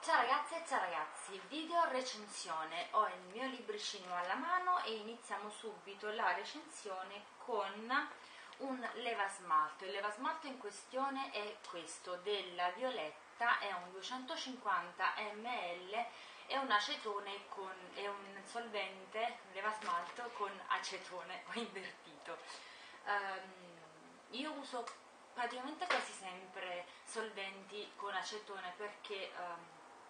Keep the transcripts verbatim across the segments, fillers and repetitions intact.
Ciao ragazze e ciao ragazzi, video recensione. Ho il mio libricino alla mano e iniziamo subito la recensione con un levasmalto. Il levasmalto in questione è questo, della Violetta, è un duecentocinquanta millilitri, è un acetone con, è un solvente, un levasmalto con acetone o invertito. Um, io uso praticamente quasi sempre solventi con acetone perché um,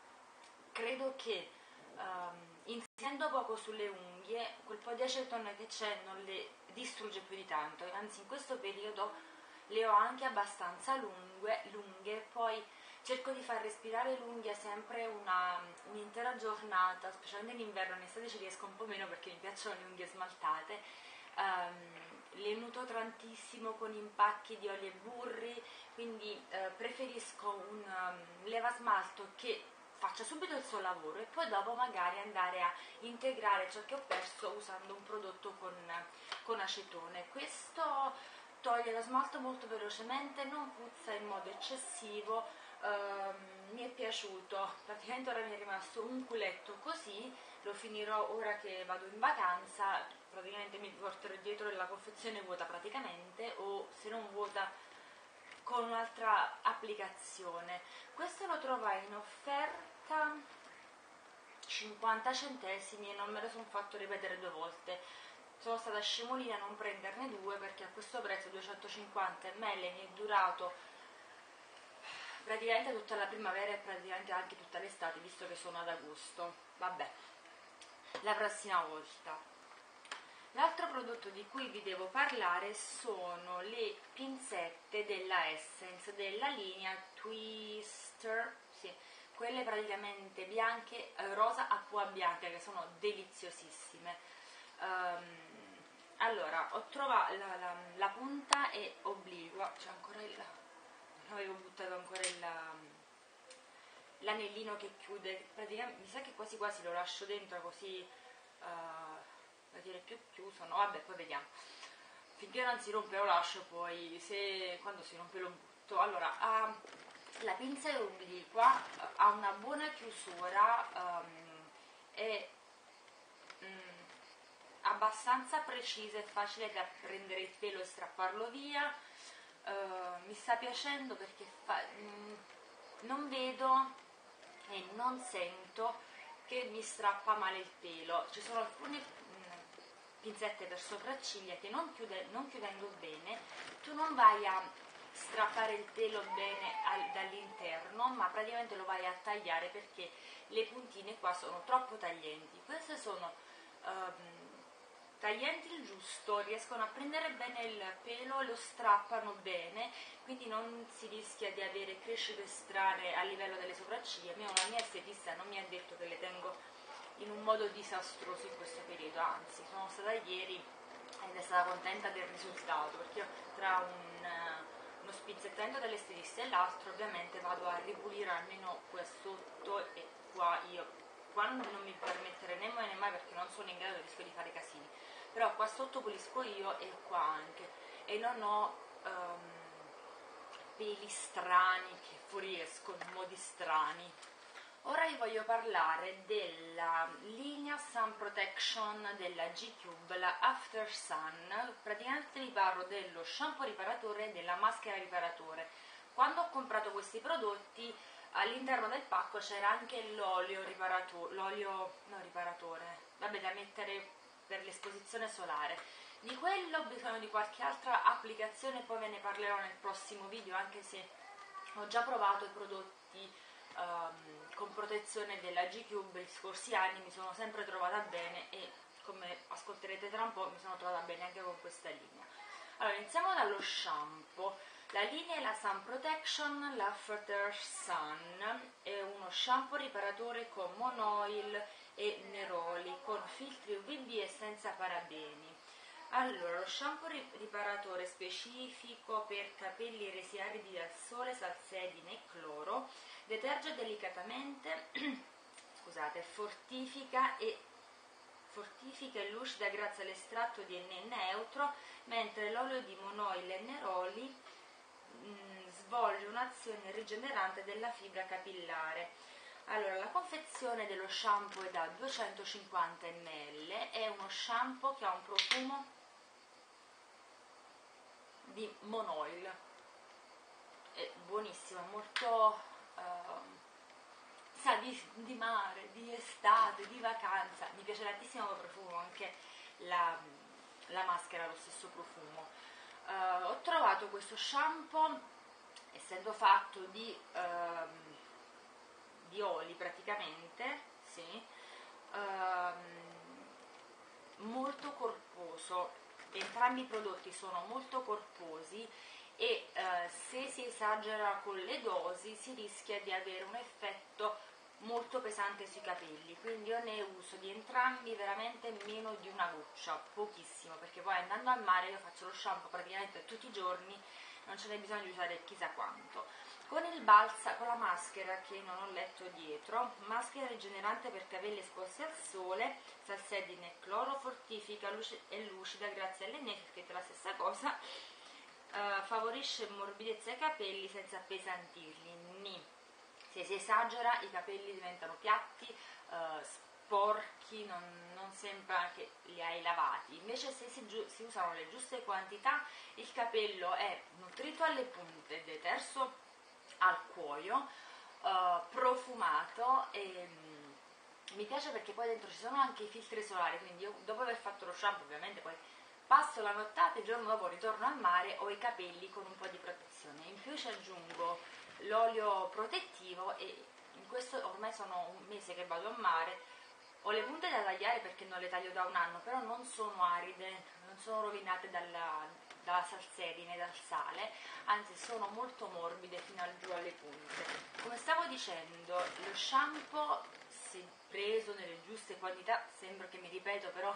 credo che um, incidendo poco sulle unghie quel po' di acetone che c'è non le distrugge più di tanto, anzi in questo periodo le ho anche abbastanza lunghe, lunghe poi cerco di far respirare l'unghia sempre una, un'intera giornata, specialmente in inverno, in estate ci riesco un po' meno perché mi piacciono le unghie smaltate. Um, le nudo tantissimo con impacchi di oli e burri, quindi uh, preferisco un um, levasmalto che faccia subito il suo lavoro e poi dopo magari andare a integrare ciò che ho perso usando un prodotto con, con acetone. Questo toglie lo smalto molto velocemente, non puzza in modo eccessivo, ehm, mi è piaciuto. Praticamente ora mi è rimasto un culetto così, lo finirò ora che vado in vacanza, praticamente mi porterò dietro la confezione vuota praticamente, o se non vuota con un'altra applicazione. Questo lo trovai in offerta cinquanta centesimi e non me lo sono fatto ripetere due volte. Sono stata scemolina a non prenderne due perché a questo prezzo duecentocinquanta millilitri mi è durato praticamente tutta la primavera e praticamente anche tutta l'estate, visto che sono ad agosto. Vabbè, la prossima volta. L'altro prodotto di cui vi devo parlare sono le pinzette della Essence, della linea Twister, sì, quelle praticamente bianche, eh, rosa a pua bianca, che sono deliziosissime. Um, allora, ho trovato la, la, la punta è obliqua, c'è ancora il... non avevo buttato ancora il... l'anellino che chiude, praticamente mi sa che quasi quasi lo lascio dentro così... Uh, da dire più chiuso, no vabbè poi vediamo, finché non si rompe lo lascio, poi se quando si rompe lo butto. Allora, uh, la pinza è obliqua, uh, ha una buona chiusura, um, è um, abbastanza precisa e facile da prendere il pelo e strapparlo via. Uh, mi sta piacendo perché fa, um, non vedo e non sento che mi strappa male il pelo. Ci sono alcune pinzette per sopracciglia che non, chiude, non chiudendo bene tu non vai a strappare il pelo bene al, dall'interno, ma praticamente lo vai a tagliare perché le puntine qua sono troppo taglienti. Queste sono um, taglienti il giusto, riescono a prendere bene il pelo e lo strappano bene, quindi non si rischia di avere crescite strane a livello delle sopracciglia. Mia, una mia estetista non mi ha detto che le tengo in un modo disastroso in questo periodo, anzi sono stata ieri ed è stata contenta del risultato, perché io tra un, uno spizzettamento dell'estetista e l'altro ovviamente vado a ripulire almeno qua sotto e qua. Io qua non mi permetterei nemmeno né mai perché non sono in grado, rischio di fare casini, però qua sotto pulisco io e qua anche, e non ho um, peli strani che fuoriescono in modi strani. Ora vi voglio parlare della linea Sun Protection della G-Cube, la After Sun. Praticamente vi parlo dello shampoo riparatore e della maschera riparatore. Quando ho comprato questi prodotti all'interno del pacco c'era anche l'olio riparatore, l'olio no, riparatore, vabbè, da mettere per l'esposizione solare. Di quello ho bisogno di qualche altra applicazione, poi ve ne parlerò nel prossimo video, anche se ho già provato i prodotti Um, con protezione della G-Cube gli scorsi anni, mi sono sempre trovata bene e come ascolterete tra un po' mi sono trovata bene anche con questa linea. Allora, iniziamo dallo shampoo. La linea è la Sun Protection, l'After Sun, è uno shampoo riparatore con monoil e neroli, con filtri U V B e senza parabeni. Allora, lo shampoo riparatore specifico per capelli resi aridi dal sole, salsedine e cloro, deterge delicatamente, scusate, fortifica e fortifica e lucida grazie all'estratto di N E neutro, mentre l'olio di monoil e neroli mh, svolge un'azione rigenerante della fibra capillare. Allora, la confezione dello shampoo è da duecentocinquanta millilitri, è uno shampoo che ha un profumo di monoil, è buonissimo, molto ehm, sa di, di mare, di estate, di vacanza, mi piace tantissimo il profumo, anche la, la maschera ha lo stesso profumo. Uh, ho trovato questo shampoo, essendo fatto di, ehm, di oli praticamente, sì, ehm, molto corposo, entrambi i prodotti sono molto corposi e eh, se si esagera con le dosi si rischia di avere un effetto molto pesante sui capelli, quindi io ne uso di entrambi veramente meno di una goccia, pochissimo, perché poi andando al mare io faccio lo shampoo praticamente tutti i giorni, non ce n'è bisogno di usare chissà quanto. Con il balsa, con la maschera che non ho letto dietro, maschera rigenerante per capelli esposti al sole, salsedine e cloro, fortifica luci e lucida grazie alle neve, scritto la stessa cosa, uh, favorisce morbidezza ai capelli senza appesantirli. Ni. Se si esagera i capelli diventano piatti, uh, sporchi, non, non sembra che li hai lavati. Invece se si, si usano le giuste quantità il capello è nutrito alle punte, deterso al cuoio, uh, profumato e um, mi piace perché poi dentro ci sono anche i filtri solari, quindi io dopo aver fatto lo shampoo ovviamente poi passo la nottata e il giorno dopo ritorno al mare, ho i capelli con un po' di protezione. In più ci aggiungo l'olio protettivo e in questo ormai sono un mese che vado a mare, ho le punte da tagliare perché non le taglio da un anno, però non sono aride, non sono rovinate dalla, dalla salsedine, dal sale, anzi sono molto morbide fino al giù alle punte. Come stavo dicendo, lo shampoo, se preso nelle giuste quantità, sembra che mi ripeto, però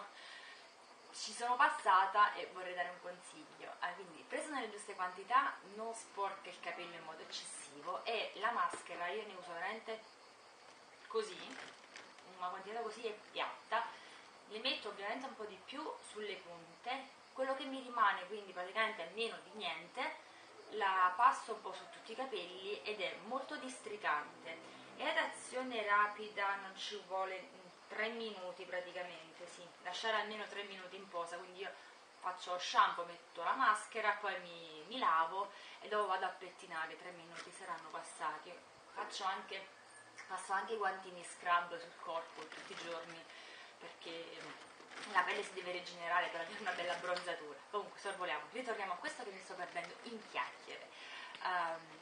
ci sono passata e vorrei dare un consiglio. Ah, quindi preso nelle giuste quantità, non sporca il capello in modo eccessivo, e la maschera io ne uso veramente così, una quantità così è piatta, ne metto ovviamente un po' di più sulle punte, quello che mi rimane quindi praticamente è meno di niente, la passo un po' su tutti i capelli ed è molto districante, è ad azione rapida, non ci vuole tre minuti praticamente, sì, lasciare almeno tre minuti in posa, quindi io faccio shampoo, metto la maschera, poi mi, mi lavo e dopo vado a pettinare, tre minuti saranno passati. Faccio anche, passo anche i guantini scrub sul corpo tutti i giorni perché la pelle si deve rigenerare per avere una bella bronzatura. Comunque sorvoliamo, ritorniamo a questo che mi sto perdendo in chiacchiere. Um,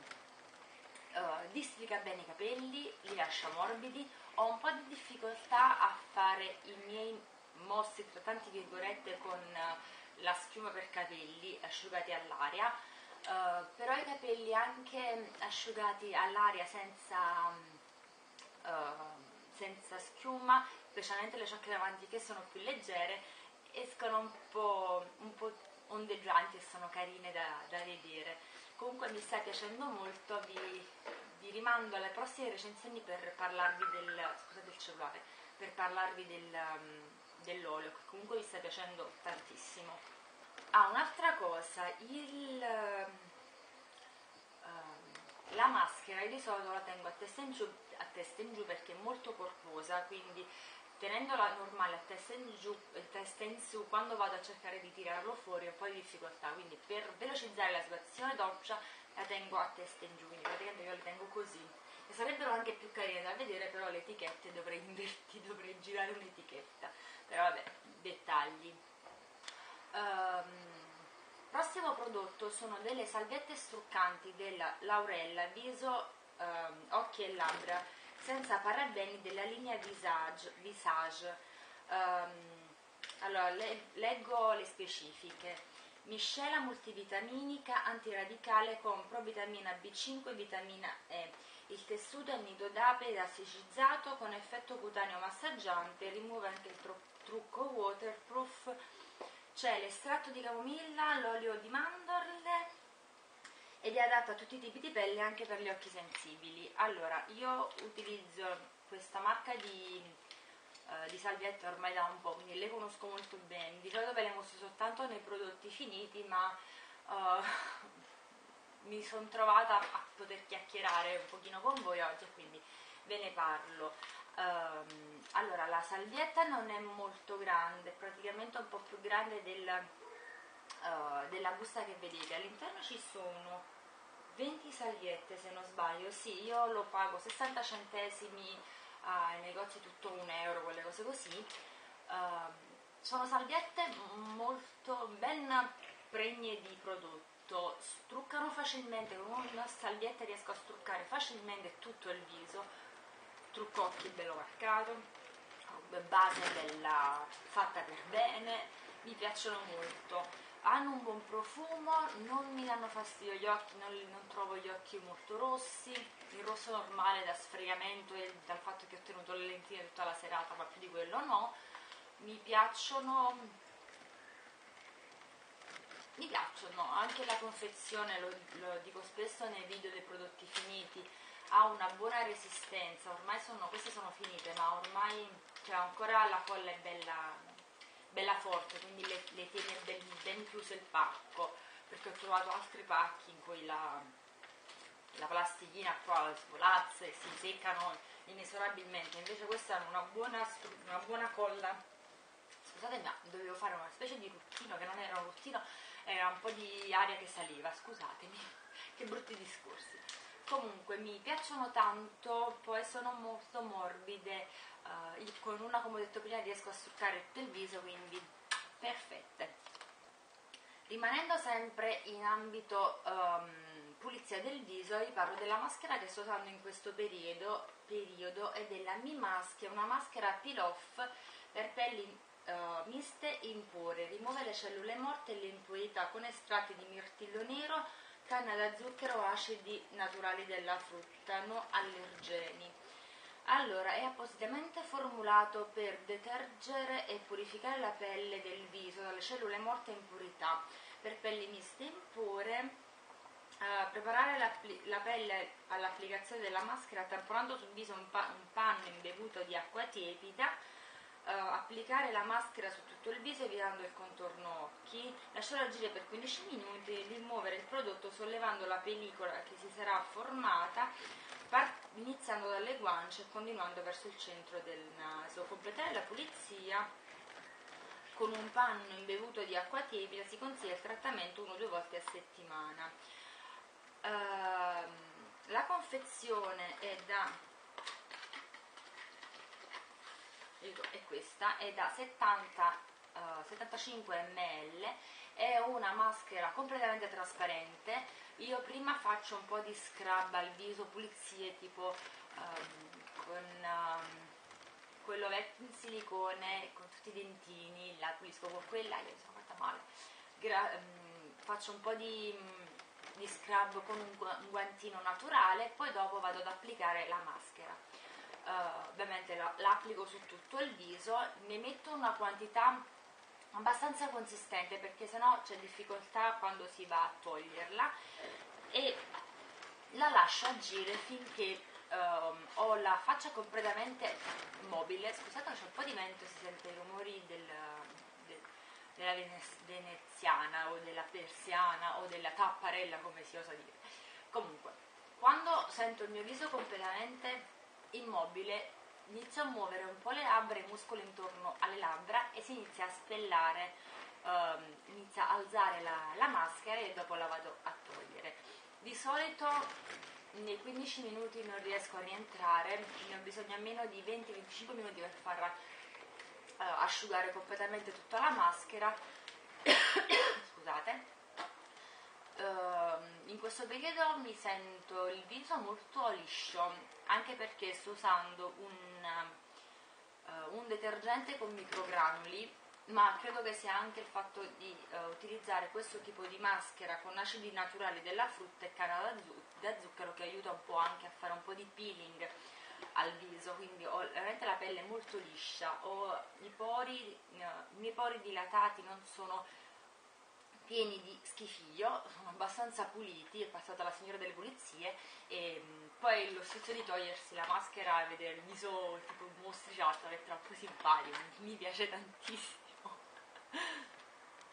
Uh, districa bene i capelli, li lascia morbidi, ho un po' di difficoltà a fare i miei mostri tra tanti virgolette con uh, la schiuma per capelli asciugati all'aria, uh, però i capelli anche asciugati all'aria senza, uh, senza schiuma, specialmente le ciocche davanti che sono più leggere, escono un po', un po' ondeggianti e sono carine da, da vedere. Comunque mi sta piacendo molto, vi, vi rimando alle prossime recensioni per parlarvi del, scusate il cellulare, per parlarvi del, um, dell'olio, che comunque vi sta piacendo tantissimo. Ah, un'altra cosa, il, um, la maschera io di solito la tengo a testa in giù, a testa in giù perché è molto corposa, quindi tenendola normale a testa in giù, testa in su, quando vado a cercare di tirarlo fuori ho un po' di difficoltà, quindi per velocizzare la situazione doccia la tengo a testa in giù, quindi praticamente io le tengo così. E sarebbero anche più carine da vedere, però le etichette dovrei invertire, dovrei girare un'etichetta, però vabbè, dettagli. Um, prossimo prodotto sono delle salviette struccanti della Laurella viso, um, occhi e labbra senza parabeni della linea Visage, Visage. Um, allora le, leggo le specifiche: miscela multivitaminica antiradicale con provitamina B cinque e vitamina E, il tessuto è nido d'ape ed elasticizzato con effetto cutaneo massaggiante, rimuove anche il tru trucco waterproof, c'è l'estratto di camomilla, l'olio di mandorle ed è adatto a tutti i tipi di pelle, anche per gli occhi sensibili. Allora, io utilizzo questa marca di, uh, di salviette ormai da un po', quindi le conosco molto bene. Di solito ve le mostro soltanto nei prodotti finiti, ma uh, mi sono trovata a poter chiacchierare un pochino con voi oggi, quindi ve ne parlo. Um, allora, la salvietta non è molto grande, praticamente un po' più grande del, uh, della busta che vedete. All'interno ci sono venti salviette, se non sbaglio. Sì, io lo pago sessanta centesimi ai negozi, tutto un euro, quelle cose così. Uh, sono salviette molto ben pregne di prodotto, struccano facilmente. Con una salvietta riesco a struccare facilmente tutto il viso, trucco occhi bello marcato, base bella fatta per bene, mi piacciono molto, hanno un buon profumo, non mi danno fastidio gli occhi, non, non trovo gli occhi molto rossi, il rosso normale da sfregamento e dal fatto che ho tenuto le lentine tutta la serata, ma più di quello no. Mi piacciono, mi piacciono, anche la confezione, lo, lo dico spesso nei video dei prodotti finiti, ha una buona resistenza, ormai sono, queste sono finite, ma ormai cioè, ancora la colla è bella, bella forte, quindi le, le tiene ben, ben chiuse il pacco, perché ho trovato altri pacchi in cui la, la plastichina qua svolazza e si seccano inesorabilmente, invece questa è una buona, una buona colla. Scusate, ma dovevo fare una specie di ruttino che non era un ruttino, era un po' di aria che saliva, scusatemi, che brutti discorsi. Comunque mi piacciono tanto, poi sono molto morbide, uh, con una, come ho detto prima, riesco a struccare tutto il viso, quindi perfette. Rimanendo sempre in ambito um, pulizia del viso, vi parlo della maschera che sto usando in questo periodo, periodo è della Mi Maschera, una maschera peel off per pelli Uh, miste impure, rimuove le cellule morte e le impurità con estratti di mirtillo nero, canna da zucchero, acidi naturali della frutta, no allergeni. Allora, è appositamente formulato per detergere e purificare la pelle del viso dalle cellule morte e impurità. Per pelli miste impure, uh, preparare la, la pelle all'applicazione della maschera tamponando sul viso un, pa un panno imbevuto di acqua tiepida. Uh, applicare la maschera su tutto il viso evitando il contorno occhi, lasciarlo agire per quindici minuti, rimuovere il prodotto sollevando la pellicola che si sarà formata, iniziando dalle guance e continuando verso il centro del naso. Completare la pulizia con un panno imbevuto di acqua tiepida, si consiglia il trattamento uno o due volte a settimana. Uh, la confezione è da è questa, è da settanta, uh, settantacinque millilitri, è una maschera completamente trasparente. Io prima faccio un po' di scrub al viso, pulizie tipo um, con um, quello vecchio in silicone, con tutti i dentini, la pulisco con quella, io mi sono fatta male. Gra um, faccio un po' di, di scrub con un, gu un guantino naturale, poi dopo vado ad applicare la maschera. Uh, ovviamente l'applico su tutto il viso, ne metto una quantità abbastanza consistente perché sennò c'è difficoltà quando si va a toglierla, e la lascio agire finché um, ho la faccia completamente mobile. Scusate, c'è un po' di vento, si sente i rumori del, del, della veneziana o della persiana o della tapparella, come si osa dire. Comunque, quando sento il mio viso completamente immobile, inizio a muovere un po' le labbra, i muscoli intorno alle labbra, e si inizia a spellare, um, inizia a alzare la, la maschera e dopo la vado a togliere. Di solito nei quindici minuti non riesco a rientrare, ne ho bisogno almeno di venti venticinque minuti per far uh, asciugare completamente tutta la maschera. Scusate. Uh, in questo periodo mi sento il viso molto liscio, anche perché sto usando un, uh, un detergente con microgranuli, ma credo che sia anche il fatto di uh, utilizzare questo tipo di maschera con acidi naturali della frutta e canna da, zu da zucchero, che aiuta un po' anche a fare un po' di peeling al viso, quindi ho veramente la pelle molto liscia, ho i pori, uh, i miei pori dilatati non sono pieni di schifiglio, sono abbastanza puliti, è passata la signora delle pulizie, e mh, poi lo stesso di togliersi la maschera e vedere il viso tipo mostriciato è troppo simpatico, mi piace tantissimo.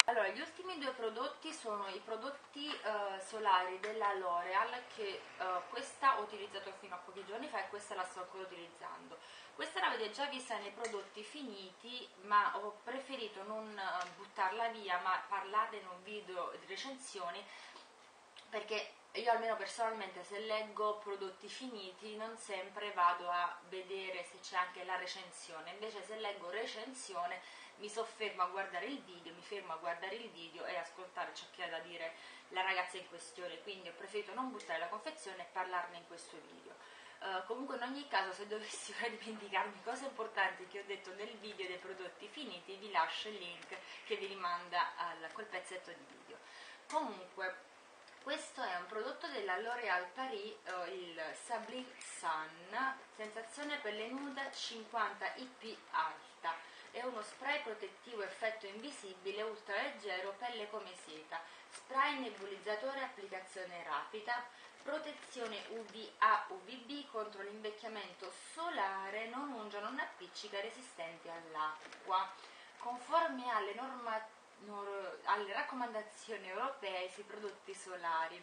Allora, gli ultimi due prodotti sono i prodotti eh, solari della L'Oreal, che eh, questa ho utilizzato fino a pochi giorni fa e questa la sto ancora utilizzando. Questa l'avete già vista nei prodotti finiti, ma ho preferito non eh, buttarla via, ma parlarne in un video di recensioni, perché io almeno personalmente, se leggo prodotti finiti, non sempre vado a vedere se c'è anche la recensione. Invece se leggo recensione mi soffermo a guardare il video, mi fermo a guardare il video e ascoltare ciò che ha da dire la ragazza in questione, quindi ho preferito non buttare la confezione e parlarne in questo video. Uh, comunque in ogni caso, se dovessi dimenticarmi cose importanti che ho detto nel video dei prodotti finiti, vi lascio il link che vi rimanda a quel pezzetto di video. Comunque, questo è un prodotto della L'Oréal Paris, eh, il Sublime Sun, sensazione pelle nuda cinquanta I P alta. È uno spray protettivo effetto invisibile, ultra leggero, pelle come seta. Spray nebulizzatore, applicazione rapida, protezione U V A U V B contro l'invecchiamento solare, non unge, non appiccica, resistente all'acqua. Conforme alle normative alle raccomandazioni europee sui prodotti solari.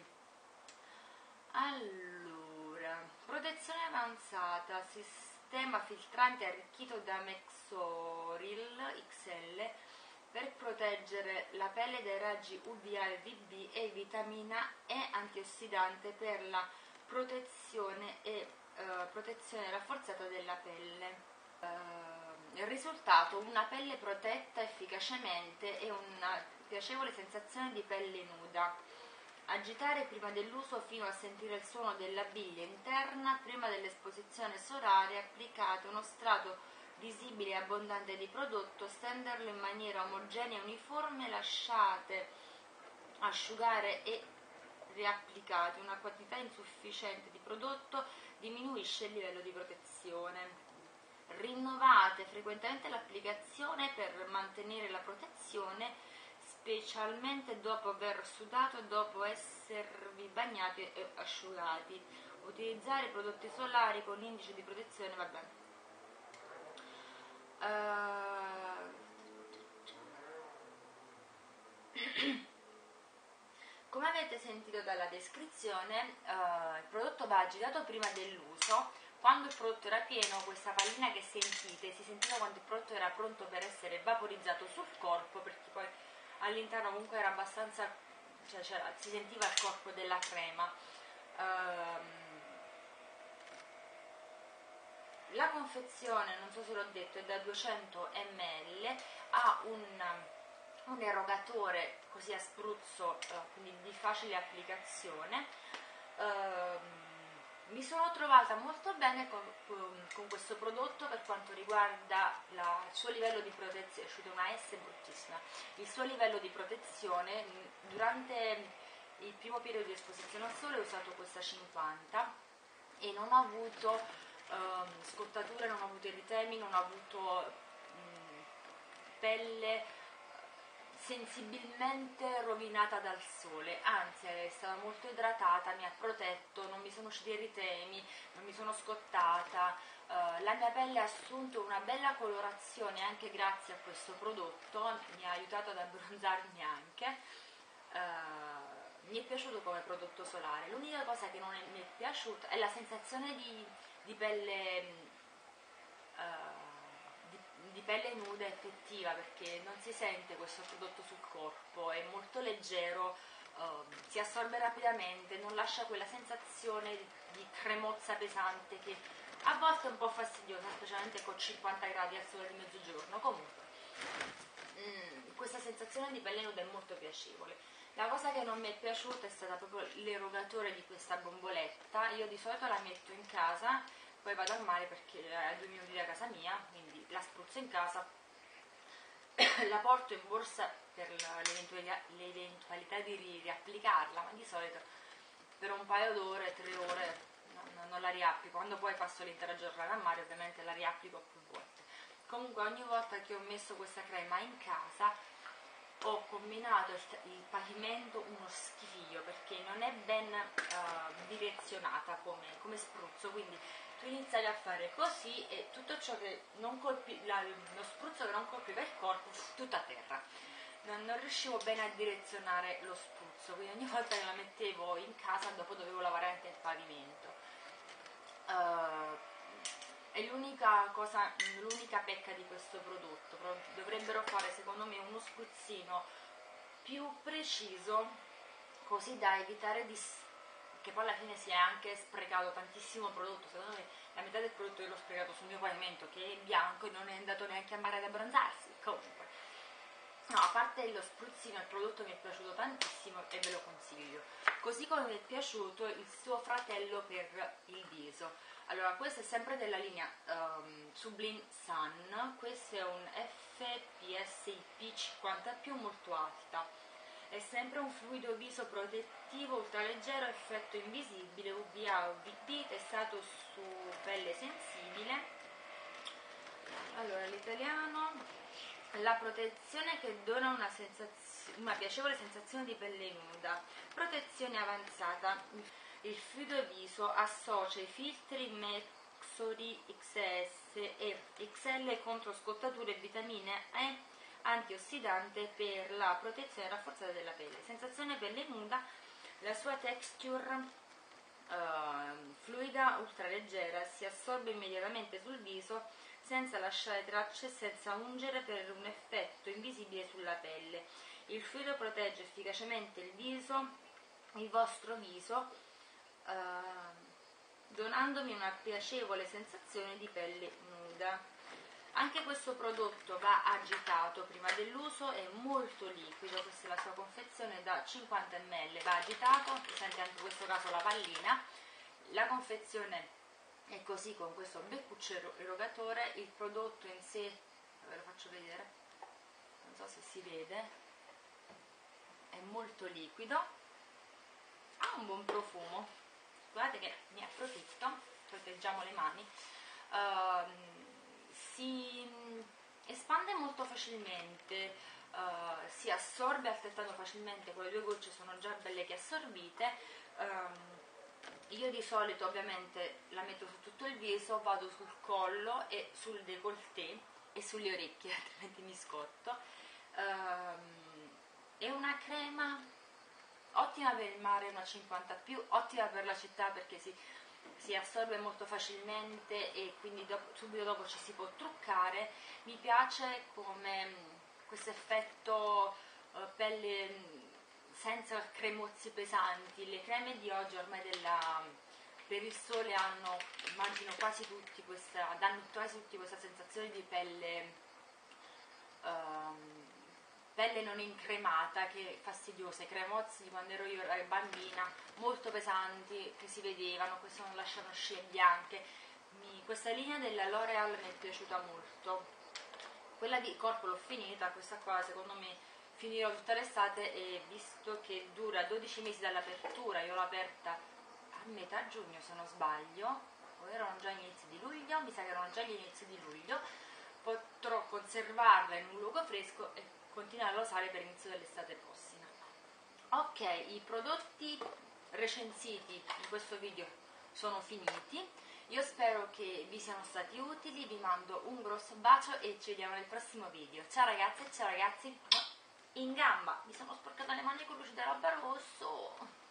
Allora, protezione avanzata, sistema filtrante arricchito da Mexoril X L per proteggere la pelle dai raggi U V A e U V B e vitamina E antiossidante per la protezione e eh, protezione rafforzata della pelle. Uh, il risultato: una pelle protetta efficacemente e una piacevole sensazione di pelle nuda. Agitare prima dell'uso fino a sentire il suono della biglia interna. Prima dell'esposizione solare applicate uno strato visibile e abbondante di prodotto, stenderlo in maniera omogenea e uniforme, lasciate asciugare e riapplicate. Una quantità insufficiente di prodotto diminuisce il livello di protezione. Rinnovate frequentemente l'applicazione per mantenere la protezione, specialmente dopo aver sudato e dopo esservi bagnati e asciugati. Utilizzare prodotti solari con indice di protezione, vabbè. Uh... Come avete sentito dalla descrizione, uh, il prodotto va agitato prima dell'uso. Quando il prodotto era pieno, questa pallina che sentite si sentiva quando il prodotto era pronto per essere vaporizzato sul corpo, perché poi all'interno comunque era abbastanza, cioè si sentiva il corpo della crema. Um, la confezione, non so se l'ho detto, è da duecento millilitri, ha un, un erogatore così a spruzzo, uh, quindi di facile applicazione. Um, Mi sono trovata molto bene con, con, con questo prodotto per quanto riguarda la, il suo livello di protezione. È uscita una S bruttissima. Il suo livello di protezione durante il primo periodo di esposizione al sole ho usato questa cinquanta e non ho avuto ehm, scottature, non ho avuto eritemi, non ho avuto mh, pelle sensibilmente rovinata dal sole, anzi è stata molto idratata, mi ha protetto, non mi sono usciti eritemi, non mi sono scottata, uh, la mia pelle ha assunto una bella colorazione anche grazie a questo prodotto, mi ha aiutato ad abbronzarmi anche, uh, mi è piaciuto come prodotto solare. L'unica cosa che non è, mi è piaciuta è la sensazione di, di pelle uh, di pelle nuda effettiva, perché non si sente questo prodotto sul corpo, è molto leggero, uh, si assorbe rapidamente, non lascia quella sensazione di, di cremozza pesante che a volte è un po' fastidiosa, specialmente con cinquanta gradi al sole di mezzogiorno. Comunque mm, questa sensazione di pelle nuda è molto piacevole. La cosa che non mi è piaciuta è stata proprio l'erogatore di questa bomboletta. Io di solito la metto in casa, poi vado al mare perché è a due minuti da casa mia, quindi la spruzzo in casa, la porto in borsa per l'eventualità di riapplicarla, ma di solito per un paio d'ore, tre ore non, non la riapplico. Quando poi passo l'intera giornata al mare ovviamente la riapplico più volte. Comunque ogni volta che ho messo questa crema in casa ho combinato il, il pavimento uno schifio, perché non è ben uh, direzionata come, come spruzzo, quindi tu iniziavi a fare così e tutto ciò che non colpiva, lo spruzzo che non colpiva il corpo, tutto a terra. non, non riuscivo bene a direzionare lo spruzzo, quindi ogni volta che la mettevo in casa dopo dovevo lavare anche il pavimento. Uh, è l'unica cosa, l'unica pecca di questo prodotto. Dovrebbero fare secondo me uno spruzzino più preciso, così da evitare di, che poi alla fine si è anche sprecato tantissimo prodotto. Secondo me la metà del prodotto io l'ho sprecato sul mio pavimento, che è bianco, e non è andato neanche a mare ad abbronzarsi. Comunque, no, a parte lo spruzzino, il prodotto mi è piaciuto tantissimo e ve lo consiglio, così come mi è piaciuto il suo fratello per il viso. Allora, questo è sempre della linea um, Sublime Sun, questo è un F P S I P cinquanta più, molto alta, è sempre un fluido viso protettivo ultraleggero, effetto invisibile, U V A U V B, testato su pelle sensibile. Allora, l'italiano: la protezione che dona una, una piacevole sensazione di pelle nuda, protezione avanzata. Il fluido viso associa i filtri Mexori X S e X L contro scottature e vitamine E antiossidante per la protezione rafforzata della pelle. Sensazione pelle nuda, la sua texture uh, fluida ultraleggera si assorbe immediatamente sul viso senza lasciare tracce e senza ungere, per un effetto invisibile sulla pelle. Il fluido protegge efficacemente il viso, il vostro viso, Uh, donandomi una piacevole sensazione di pelle nuda. Anche questo prodotto va agitato prima dell'uso, è molto liquido, questa è la sua confezione da cinquanta millilitri, va agitato, presente anche in questo caso la pallina. La confezione è così, con questo beccuccio erogatore. Il prodotto in sé, ve lo faccio vedere, non so se si vede, è molto liquido, ha un buon profumo. Guardate che ne approfitto, proteggiamo le mani, uh, si espande molto facilmente, uh, si assorbe altrettanto facilmente, con le due gocce sono già belle che assorbite. Um, io di solito ovviamente la metto su tutto il viso, vado sul collo e sul décolleté e sulle orecchie, altrimenti mi scotto. Um, è una crema ottima per il mare, una cinquanta più, ottima per la città perché si, si assorbe molto facilmente e quindi dopo, subito dopo ci si può truccare. Mi piace come questo effetto uh, pelle senza cremozzi pesanti. Le creme di oggi ormai della, per il sole hanno, immagino quasi tutti questa, danno quasi tutti questa sensazione di pelle um, pelle non incremata, che è fastidiosa. I cremozzi di quando ero io bambina, molto pesanti, che si vedevano, questo non lasciano scie bianche. Mi, questa linea della L'Oreal mi è piaciuta molto. Quella di corpo l'ho finita, questa qua secondo me finirò tutta l'estate, e visto che dura dodici mesi dall'apertura, io l'ho aperta a metà giugno se non sbaglio, o erano già inizi di luglio, mi sa che erano già gli inizi di luglio, potrò conservarla in un luogo fresco e continuare a usare per l'inizio dell'estate prossima. Ok, i prodotti recensiti in questo video sono finiti, io spero che vi siano stati utili, vi mando un grosso bacio e ci vediamo nel prossimo video. Ciao ragazze e ciao ragazzi. In gamba, mi sono sporcata le mani con luce da roba rosso.